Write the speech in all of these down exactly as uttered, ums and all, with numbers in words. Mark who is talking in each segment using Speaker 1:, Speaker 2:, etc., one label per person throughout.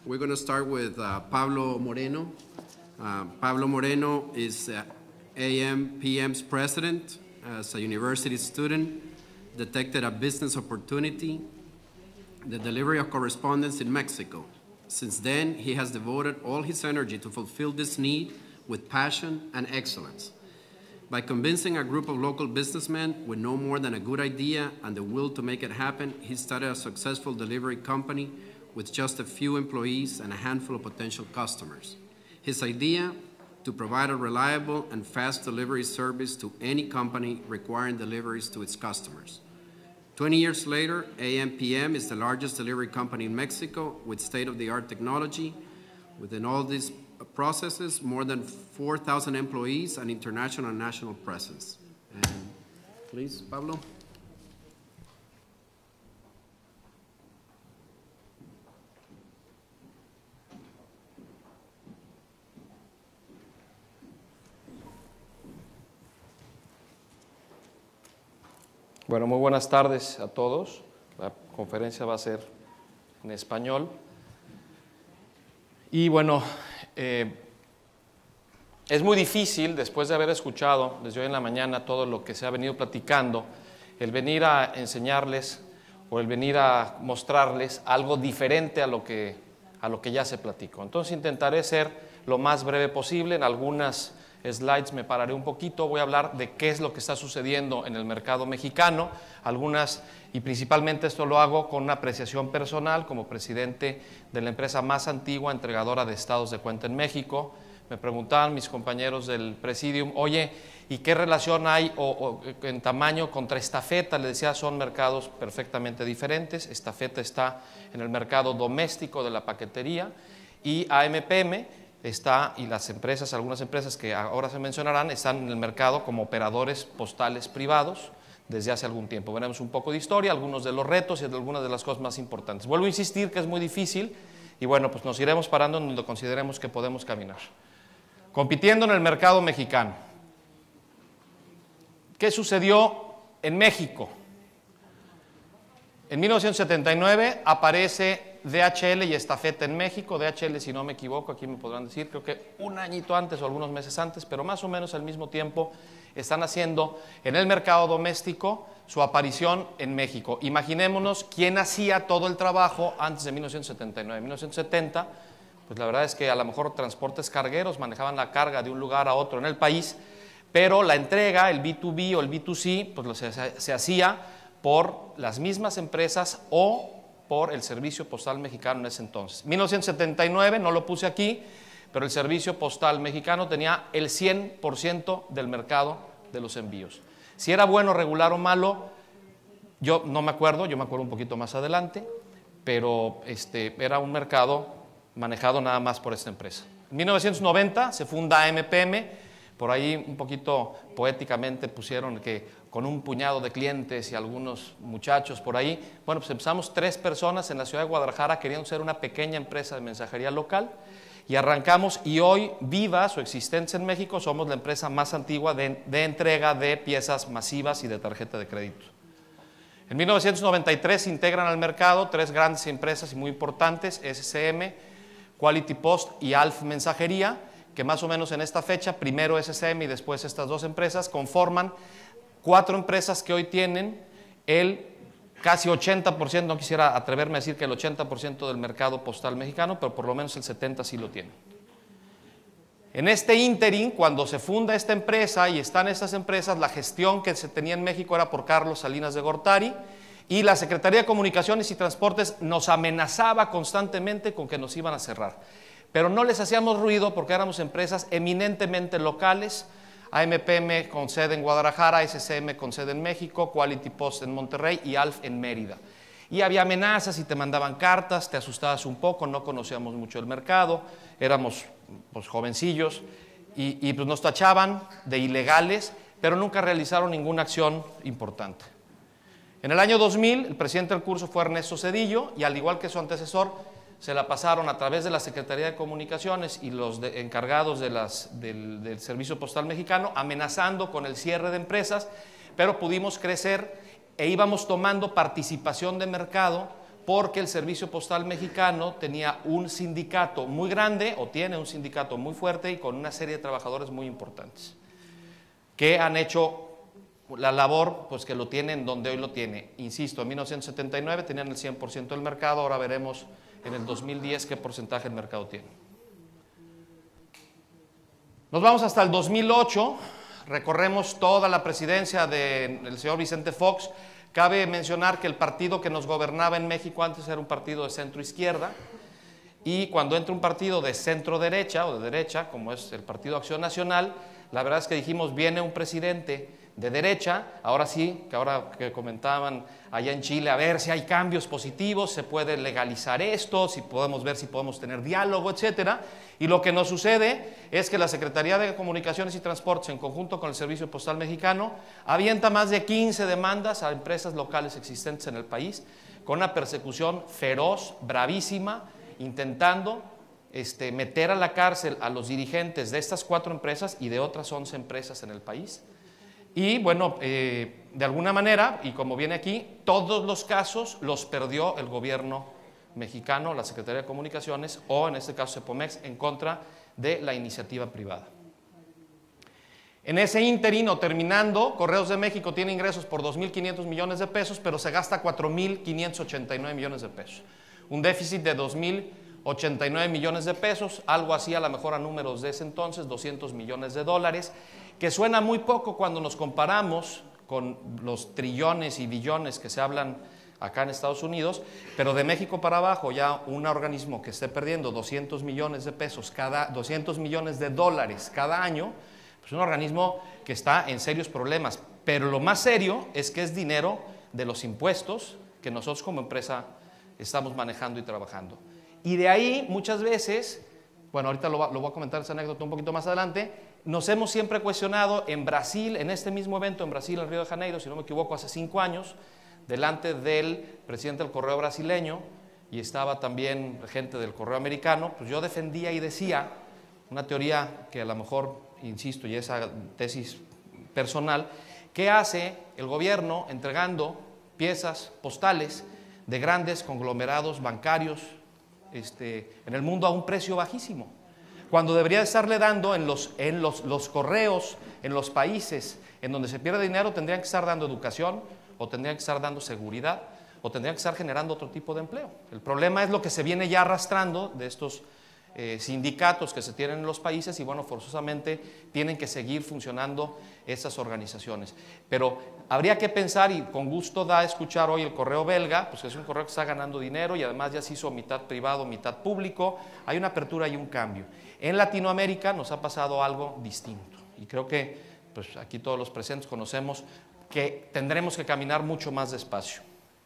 Speaker 1: we're going to start with uh, Pablo Moreno. Uh, Pablo Moreno is uh, A M P M's president. As a university student, detected a business opportunity, the delivery of correspondence in Mexico. Since then, he has devoted all his energy to fulfill this need with passion and excellence. By convincing a group of local businessmen with no more than a good idea and the will to make it happen, he started a successful delivery company with just a few employees and a handful of potential customers. His idea, to provide a reliable and fast delivery service to any company requiring deliveries to its customers. twenty years later, A M P M is the largest delivery company in Mexico with state-of-the-art technology. Within all these processes, more than four thousand employees and international and national presence. And please, Pablo.
Speaker 2: Bueno, muy buenas tardes a todos. La conferencia va a ser en español. Y bueno, eh, es muy difícil, después de haber escuchado desde hoy en la mañana todo lo que se ha venido platicando, el venir a enseñarles o el venir a mostrarles algo diferente a lo que, a lo que ya se platicó. Entonces intentaré ser lo más breve posible. En algunas slides me pararé un poquito, voy a hablar de qué es lo que está sucediendo en el mercado mexicano, algunas, y principalmente esto lo hago con una apreciación personal como presidente de la empresa más antigua entregadora de estados de cuenta en México. Me preguntaban mis compañeros del Presidium, oye, ¿y qué relación hay o, o, en tamaño contra Estafeta? Le decía, son mercados perfectamente diferentes. Estafeta está en el mercado doméstico de la paquetería y A M P M está, y las empresas, algunas empresas que ahora se mencionarán, están en el mercado como operadores postales privados desde hace algún tiempo. Veremos un poco de historia, algunos de los retos y de algunas de las cosas más importantes. Vuelvo a insistir que es muy difícil y bueno, pues nos iremos parando en donde consideremos que podemos caminar. Compitiendo en el mercado mexicano. ¿Qué sucedió en México? En mil novecientos setenta y nueve aparece D H L y Estafeta en México. D H L, si no me equivoco, aquí me podrán decir, creo que un añito antes o algunos meses antes, pero más o menos al mismo tiempo están haciendo en el mercado doméstico su aparición en México. Imaginémonos quién hacía todo el trabajo antes de mil novecientos setenta y nueve. En mil novecientos setenta, pues la verdad es que a lo mejor transportes cargueros manejaban la carga de un lugar a otro en el país, pero la entrega, el B dos B o el B dos C, pues se, se hacía por las mismas empresas o por el Servicio Postal Mexicano en ese entonces. mil novecientos setenta y nueve, no lo puse aquí, pero el Servicio Postal Mexicano tenía el cien por ciento del mercado de los envíos. Si era bueno, regular o malo, yo no me acuerdo, yo me acuerdo un poquito más adelante, pero este, era un mercado manejado nada más por esta empresa. En mil novecientos noventa se funda A M P M, por ahí un poquito poéticamente pusieron que con un puñado de clientes y algunos muchachos por ahí. Bueno, pues empezamos tres personas en la ciudad de Guadalajara queriendo ser una pequeña empresa de mensajería local y arrancamos, y hoy, viva su existencia en México, somos la empresa más antigua de, de entrega de piezas masivas y de tarjeta de crédito. En mil novecientos noventa y tres se integran al mercado tres grandes empresas y muy importantes, S C M, Quality Post y Alf Mensajería, que más o menos en esta fecha, primero S C M y después estas dos empresas, conforman cuatro empresas que hoy tienen el casi ochenta por ciento, no quisiera atreverme a decir que el ochenta por ciento del mercado postal mexicano, pero por lo menos el setenta por ciento sí lo tienen. En este ínterin, cuando se funda esta empresa y están estas empresas, la gestión que se tenía en México era por Carlos Salinas de Gortari, y la Secretaría de Comunicaciones y Transportes nos amenazaba constantemente con que nos iban a cerrar. Pero no les hacíamos ruido porque éramos empresas eminentemente locales, A M P M con sede en Guadalajara, S C M con sede en México, Quality Post en Monterrey y Alf en Mérida. Y había amenazas y te mandaban cartas, te asustabas un poco, no conocíamos mucho el mercado, éramos pues, jovencillos y, y pues, nos tachaban de ilegales, pero nunca realizaron ninguna acción importante. En el año dos mil, el presidente del curso fue Ernesto Zedillo y al igual que su antecesor, se la pasaron a través de la Secretaría de Comunicaciones y los de, encargados de las, del, del Servicio Postal Mexicano, amenazando con el cierre de empresas, pero pudimos crecer e íbamos tomando participación de mercado porque el Servicio Postal Mexicano tenía un sindicato muy grande, o tiene un sindicato muy fuerte y con una serie de trabajadores muy importantes, que han hecho la labor pues que lo tienen donde hoy lo tiene. Insisto, en mil novecientos setenta y nueve tenían el cien por ciento del mercado, ahora veremos en el dos mil diez qué porcentaje del mercado tiene. Nos vamos hasta el dos mil ocho, recorremos toda la presidencia del señor Vicente Fox. Cabe mencionar que el partido que nos gobernaba en México antes era un partido de centro-izquierda, y cuando entra un partido de centro-derecha o de derecha, como es el Partido Acción Nacional, la verdad es que dijimos, viene un presidente de derecha, ahora sí, que ahora que comentaban allá en Chile, a ver si hay cambios positivos, se puede legalizar esto, si podemos ver si podemos tener diálogo, etcétera. Y lo que nos sucede es que la Secretaría de Comunicaciones y Transportes, en conjunto con el Servicio Postal Mexicano, avienta más de quince demandas a empresas locales existentes en el país, con una persecución feroz, bravísima, intentando este, meter a la cárcel a los dirigentes de estas cuatro empresas y de otras once empresas en el país. Y bueno, eh, de alguna manera, y como viene aquí, todos los casos los perdió el gobierno mexicano, la Secretaría de Comunicaciones, o en este caso Cepomex, en contra de la iniciativa privada. En ese ínterino, terminando, Correos de México tiene ingresos por dos mil quinientos millones de pesos, pero se gasta cuatro mil quinientos ochenta y nueve millones de pesos. Un déficit de dos mil ochenta y nueve millones de pesos, algo así a lo mejor a números de ese entonces, doscientos millones de dólares, que suena muy poco cuando nos comparamos con los trillones y billones que se hablan acá en Estados Unidos, pero de México para abajo ya un organismo que esté perdiendo doscientos millones de pesos, cada, doscientos millones de dólares cada año, pues un organismo que está en serios problemas. Pero lo más serio es que es dinero de los impuestos que nosotros como empresa estamos manejando y trabajando. Y de ahí muchas veces, bueno, ahorita lo, lo voy a comentar esa anécdota un poquito más adelante, nos hemos siempre cuestionado en Brasil, en este mismo evento en Brasil, en Río de Janeiro, si no me equivoco, hace cinco años, delante del presidente del Correo brasileño, y estaba también gente del Correo americano, pues yo defendía y decía una teoría que a lo mejor, insisto, y esa tesis personal, ¿qué hace el gobierno entregando piezas postales de grandes conglomerados bancarios este, en el mundo a un precio bajísimo, cuando debería estarle dando en los, en los, los correos, en los países en donde se pierde dinero, tendrían que estar dando educación, o tendrían que estar dando seguridad, o tendrían que estar generando otro tipo de empleo? El problema es lo que se viene ya arrastrando de estos eh, sindicatos que se tienen en los países, y bueno, forzosamente tienen que seguir funcionando esas organizaciones. Pero habría que pensar, y con gusto da a escuchar hoy el correo belga, pues que es un correo que está ganando dinero y además ya se hizo mitad privado, mitad público. Hay una apertura y un cambio. En Latinoamérica nos ha pasado algo distinto, y creo que pues, aquí todos los presentes conocemos que tendremos que caminar mucho más despacio.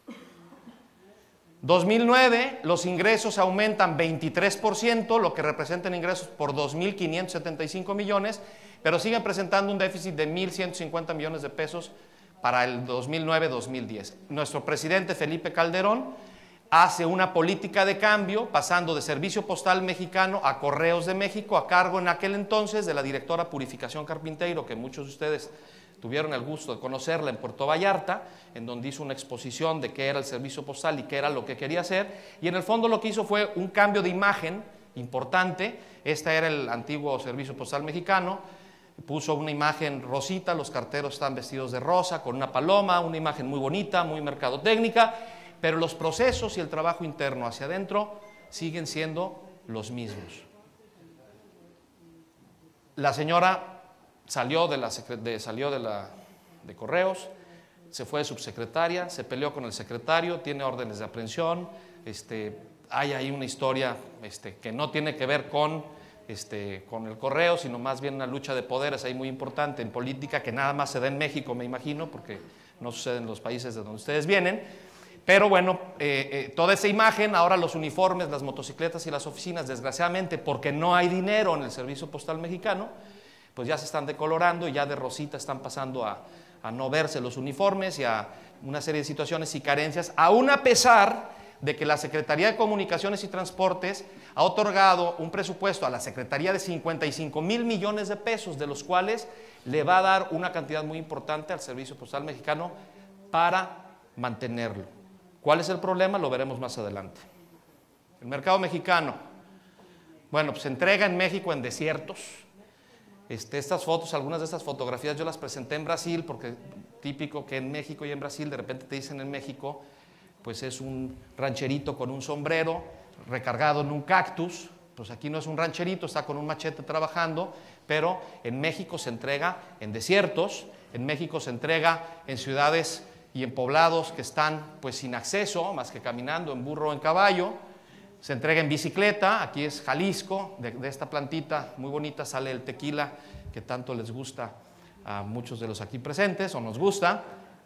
Speaker 2: dos mil nueve, los ingresos aumentan veintitrés por ciento, lo que representan ingresos por dos mil quinientos setenta y cinco millones, pero siguen presentando un déficit de mil ciento cincuenta millones de pesos para el dos mil nueve dos mil diez. Nuestro presidente Felipe Calderón hace una política de cambio, pasando de Servicio Postal Mexicano a Correos de México, a cargo en aquel entonces de la directora Purificación Carpinteiro, que muchos de ustedes tuvieron el gusto de conocerla en Puerto Vallarta, en donde hizo una exposición de qué era el servicio postal y qué era lo que quería hacer, y en el fondo lo que hizo fue un cambio de imagen importante. Este era el antiguo Servicio Postal Mexicano, puso una imagen rosita, los carteros están vestidos de rosa, con una paloma, una imagen muy bonita, muy mercadotécnica, pero los procesos y el trabajo interno hacia adentro siguen siendo los mismos. La señora salió de, la, de, salió de, la, de Correos, se fue de subsecretaria, se peleó con el secretario, tiene órdenes de aprehensión, este, hay ahí una historia este, que no tiene que ver con, este, con el Correo, sino más bien una lucha de poderes ahí muy importante en política, que nada más se da en México, me imagino, porque no sucede en los países de donde ustedes vienen. Pero bueno, eh, eh, toda esa imagen, ahora los uniformes, las motocicletas y las oficinas, desgraciadamente, porque no hay dinero en el Servicio Postal Mexicano, pues ya se están decolorando y ya de rosita están pasando a, a no verse los uniformes y a una serie de situaciones y carencias, aún a pesar de que la Secretaría de Comunicaciones y Transportes ha otorgado un presupuesto a la Secretaría de cincuenta y cinco mil millones de pesos, de los cuales le va a dar una cantidad muy importante al Servicio Postal Mexicano para mantenerlo. ¿Cuál es el problema? Lo veremos más adelante. El mercado mexicano, bueno, pues se entrega en México en desiertos. Este, estas fotos, algunas de estas fotografías yo las presenté en Brasil, porque típico que en México y en Brasil de repente te dicen en México, pues es un rancherito con un sombrero recargado en un cactus. Pues aquí no es un rancherito, está con un machete trabajando, pero en México se entrega en desiertos, en México se entrega en ciudades y en poblados que están pues sin acceso, más que caminando en burro o en caballo. Se entrega en bicicleta, aquí es Jalisco, de, de esta plantita muy bonita sale el tequila que tanto les gusta a muchos de los aquí presentes, o nos gusta.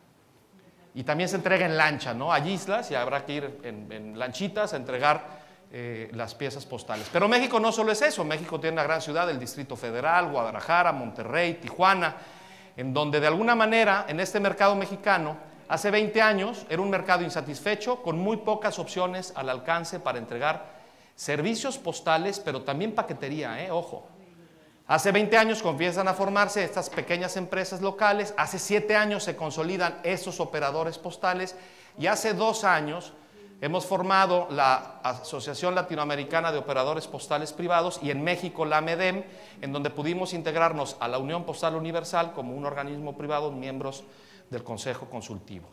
Speaker 2: Y también se entrega en lancha, ¿no? Hay islas y habrá que ir en, en lanchitas a entregar eh, las piezas postales. Pero México no solo es eso, México tiene una gran ciudad, el Distrito Federal, Guadalajara, Monterrey, Tijuana, en donde de alguna manera en este mercado mexicano, hace veinte años era un mercado insatisfecho, con muy pocas opciones al alcance para entregar servicios postales, pero también paquetería, ¿eh? Ojo. Hace veinte años comienzan a formarse estas pequeñas empresas locales, hace siete años se consolidan estos operadores postales y hace dos años hemos formado la Asociación Latinoamericana de Operadores Postales Privados y en México la MEDEM, en donde pudimos integrarnos a la Unión Postal Universal como un organismo privado, miembros del Consejo Consultivo.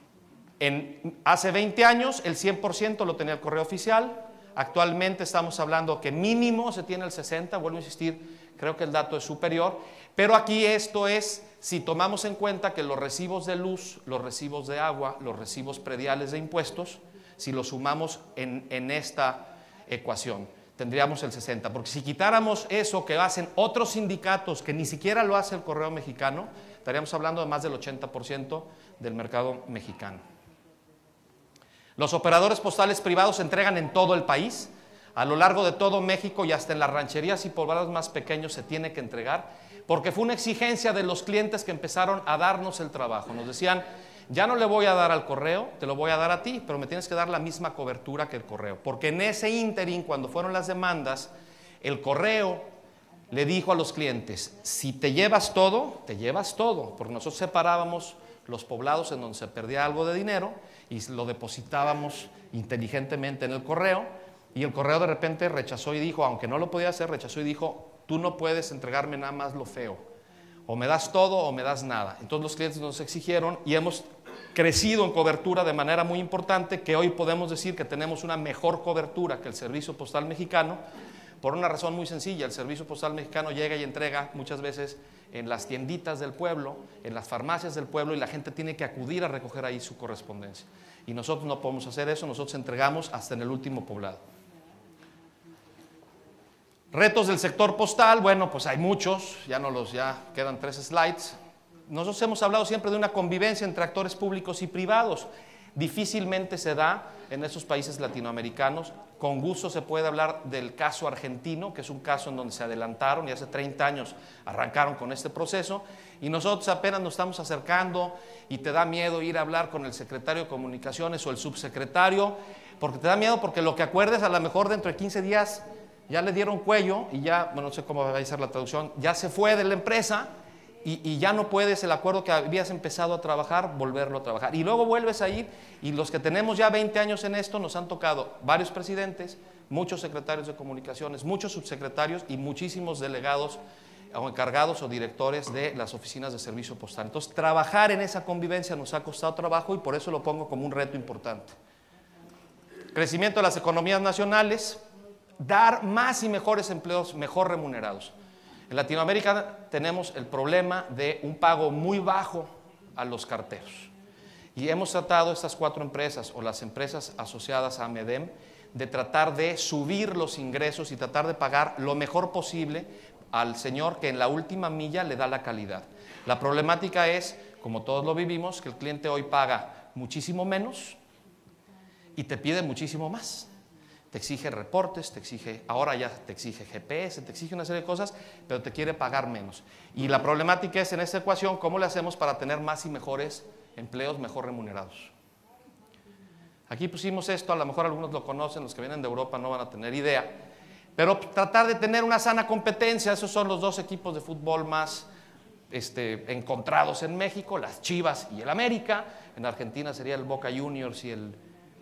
Speaker 2: En, hace veinte años el cien por ciento lo tenía el correo oficial, actualmente estamos hablando que mínimo se tiene el sesenta por ciento, vuelvo a insistir, creo que el dato es superior, pero aquí esto es si tomamos en cuenta que los recibos de luz, los recibos de agua, los recibos prediales de impuestos, si los sumamos en, en esta ecuación, tendríamos el sesenta, porque si quitáramos eso que hacen otros sindicatos que ni siquiera lo hace el correo mexicano, estaríamos hablando de más del ochenta por ciento del mercado mexicano. Los operadores postales privados se entregan en todo el país, a lo largo de todo México y hasta en las rancherías y poblados más pequeños se tiene que entregar, porque fue una exigencia de los clientes que empezaron a darnos el trabajo. Nos decían, ya no le voy a dar al correo, te lo voy a dar a ti, pero me tienes que dar la misma cobertura que el correo. Porque en ese ínterin, cuando fueron las demandas, el correo le dijo a los clientes, si te llevas todo, te llevas todo, porque nosotros separábamos los poblados en donde se perdía algo de dinero y lo depositábamos inteligentemente en el correo, y el correo de repente rechazó y dijo, aunque no lo podía hacer, rechazó y dijo, tú no puedes entregarme nada más lo feo, o me das todo o me das nada. Entonces los clientes nos exigieron y hemos crecido en cobertura de manera muy importante, que hoy podemos decir que tenemos una mejor cobertura que el Servicio Postal Mexicano, por una razón muy sencilla. El Servicio Postal Mexicano llega y entrega muchas veces en las tienditas del pueblo, en las farmacias del pueblo, y la gente tiene que acudir a recoger ahí su correspondencia. Y nosotros no podemos hacer eso, nosotros entregamos hasta en el último poblado. Retos del sector postal, bueno, pues hay muchos, ya no los, ya quedan tres slides. Nosotros hemos hablado siempre de una convivencia entre actores públicos y privados. Difícilmente se da en esos países latinoamericanos. Con gusto se puede hablar del caso argentino, que es un caso en donde se adelantaron y hace treinta años arrancaron con este proceso, y nosotros apenas nos estamos acercando y te da miedo ir a hablar con el secretario de Comunicaciones o el subsecretario, porque te da miedo porque lo que acuerdes a lo mejor dentro de quince días ya le dieron cuello y ya, bueno, no sé cómo va a ser la traducción, ya se fue de la empresa y, y ya no puedes el acuerdo que habías empezado a trabajar, volverlo a trabajar. Y luego vuelves a ir, y los que tenemos ya veinte años en esto nos han tocado varios presidentes, muchos secretarios de comunicaciones, muchos subsecretarios y muchísimos delegados o encargados o directores de las oficinas de servicio postal. Entonces, trabajar en esa convivencia nos ha costado trabajo y por eso lo pongo como un reto importante. Crecimiento de las economías nacionales. Dar más y mejores empleos mejor remunerados. En Latinoamérica tenemos el problema de un pago muy bajo a los carteros. Y hemos tratado estas cuatro empresas o las empresas asociadas a MEDEM de tratar de subir los ingresos y tratar de pagar lo mejor posible al señor que en la última milla le da la calidad. La problemática es, como todos lo vivimos, que el cliente hoy paga muchísimo menos y te pide muchísimo más. Te exige reportes, te exige, ahora ya te exige G P S, te exige una serie de cosas, pero te quiere pagar menos. Y la problemática es en esta ecuación, ¿cómo le hacemos para tener más y mejores empleos mejor remunerados? Aquí pusimos esto, a lo mejor algunos lo conocen, los que vienen de Europa no van a tener idea, pero tratar de tener una sana competencia. Esos son los dos equipos de fútbol más este, encontrados en México, las Chivas y el América. En Argentina sería el Boca Juniors y el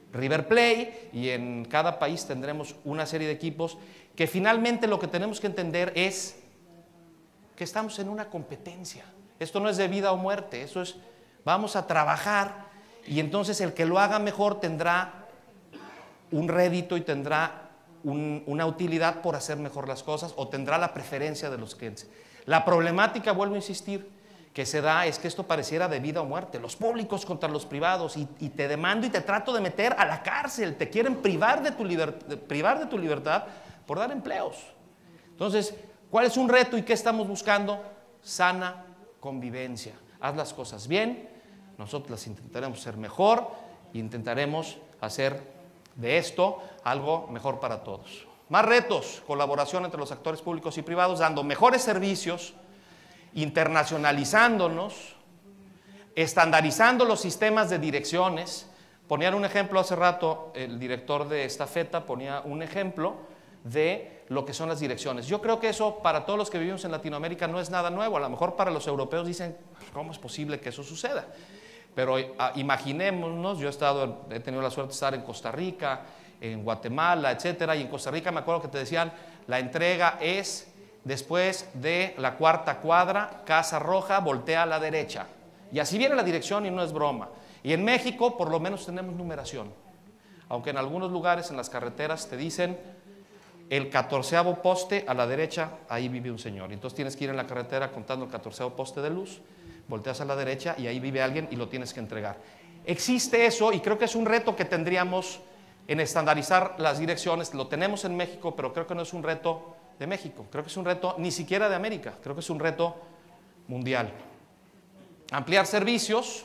Speaker 2: River Plate, y en cada país tendremos una serie de equipos que finalmente lo que tenemos que entender es que estamos en una competencia. Esto no es de vida o muerte, eso es, vamos a trabajar y entonces el que lo haga mejor tendrá un rédito y tendrá un, una utilidad por hacer mejor las cosas o tendrá la preferencia de los clientes. La problemática, vuelvo a insistir, que se da es que esto pareciera de vida o muerte, los públicos contra los privados y, y te demando y te trato de meter a la cárcel, te quieren privar de tu, liber, privar de tu libertad por dar empleos. Entonces, ¿cuál es un reto y qué estamos buscando? Sana convivencia. Haz las cosas bien, nosotros las intentaremos hacer mejor e intentaremos hacer de esto algo mejor para todos. Más retos, colaboración entre los actores públicos y privados, dando mejores servicios, internacionalizándonos, estandarizando los sistemas de direcciones. Ponían un ejemplo hace rato, el director de Estafeta ponía un ejemplo de lo que son las direcciones. Yo creo que eso para todos los que vivimos en Latinoamérica no es nada nuevo. A lo mejor para los europeos dicen, ¿cómo es posible que eso suceda? Pero ah, imaginémonos, yo he estado, he tenido la suerte de estar en Costa Rica, en Guatemala, etcétera, y en Costa Rica me acuerdo que te decían, la entrega es después de la cuarta cuadra, Casa Roja, voltea a la derecha. Y así viene la dirección y no es broma. Y en México por lo menos tenemos numeración. Aunque en algunos lugares en las carreteras te dicen el catorceavo poste a la derecha, ahí vive un señor. Entonces tienes que ir en la carretera contando el catorceavo poste de luz, volteas a la derecha y ahí vive alguien y lo tienes que entregar. Existe eso y creo que es un reto que tendríamos en estandarizar las direcciones. Lo tenemos en México, pero creo que no es un reto de México, creo que es un reto ni siquiera de América, creo que es un reto mundial. Ampliar servicios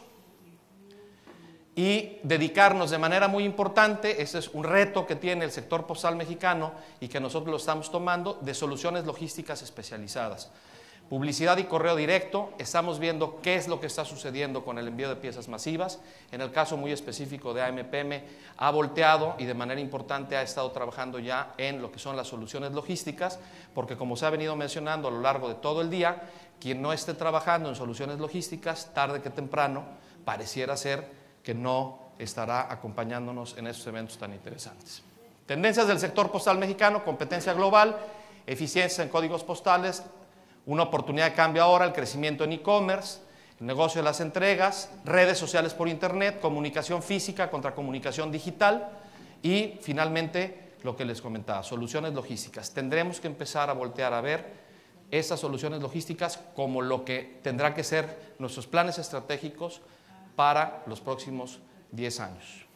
Speaker 2: y dedicarnos de manera muy importante, ese es un reto que tiene el sector postal mexicano y que nosotros lo estamos tomando, de soluciones logísticas especializadas. Publicidad y correo directo, estamos viendo qué es lo que está sucediendo con el envío de piezas masivas. En el caso muy específico de A M P M, ha volteado y de manera importante ha estado trabajando ya en lo que son las soluciones logísticas, porque como se ha venido mencionando a lo largo de todo el día, quien no esté trabajando en soluciones logísticas, tarde que temprano, pareciera ser que no estará acompañándonos en estos eventos tan interesantes. Tendencias del sector postal mexicano, competencia global, eficiencia en códigos postales, una oportunidad de cambio ahora, el crecimiento en e-commerce, el negocio de las entregas, redes sociales por internet, comunicación física contra comunicación digital y finalmente lo que les comentaba, soluciones logísticas. Tendremos que empezar a voltear a ver estas soluciones logísticas como lo que tendrá que ser nuestros planes estratégicos para los próximos diez años.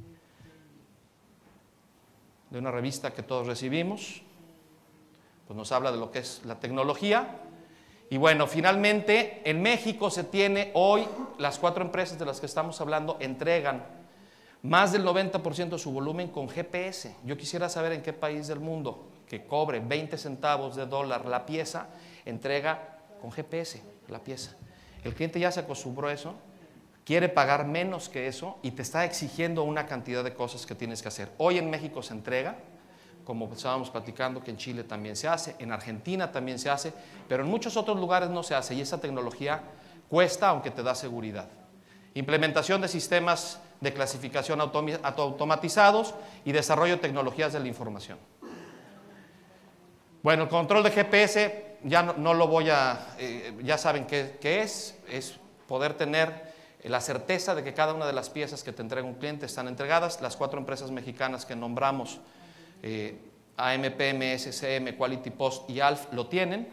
Speaker 2: De una revista que todos recibimos, pues nos habla de lo que es la tecnología. Y bueno, finalmente en México se tiene hoy, las cuatro empresas de las que estamos hablando entregan más del noventa por ciento de su volumen con G P S. Yo quisiera saber en qué país del mundo que cobre veinte centavos de dólar la pieza, entrega con G P S la pieza. El cliente ya se acostumbró a eso, quiere pagar menos que eso y te está exigiendo una cantidad de cosas que tienes que hacer. Hoy en México se entrega, como estábamos platicando que en Chile también se hace, en Argentina también se hace, pero en muchos otros lugares no se hace y esa tecnología cuesta aunque te da seguridad. Implementación de sistemas de clasificación automatizados y desarrollo de tecnologías de la información. Bueno, el control de G P S ya no, no lo voy a, eh, ya saben qué, qué es, es poder tener la certeza de que cada una de las piezas que te entrega un cliente están entregadas. Las cuatro empresas mexicanas que nombramos, Eh, A M P M, S C M, Quality Post y A L F lo tienen.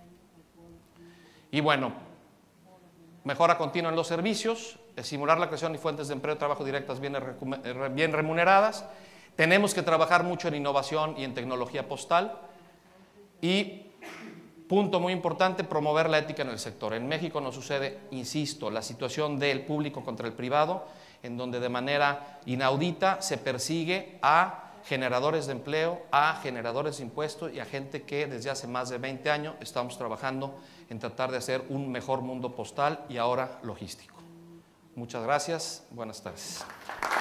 Speaker 2: Y bueno, mejora continua en los servicios, estimular la creación y fuentes de empleo y trabajo directas bien, bien remuneradas. Tenemos que trabajar mucho en innovación y en tecnología postal. Y punto muy importante, promover la ética en el sector. En México nos sucede, insisto, la situación del público contra el privado, en donde de manera inaudita se persigue a generadores de empleo, a generadores de impuestos y a gente que desde hace más de veinte años estamos trabajando en tratar de hacer un mejor mundo postal y ahora logístico. Muchas gracias, buenas tardes.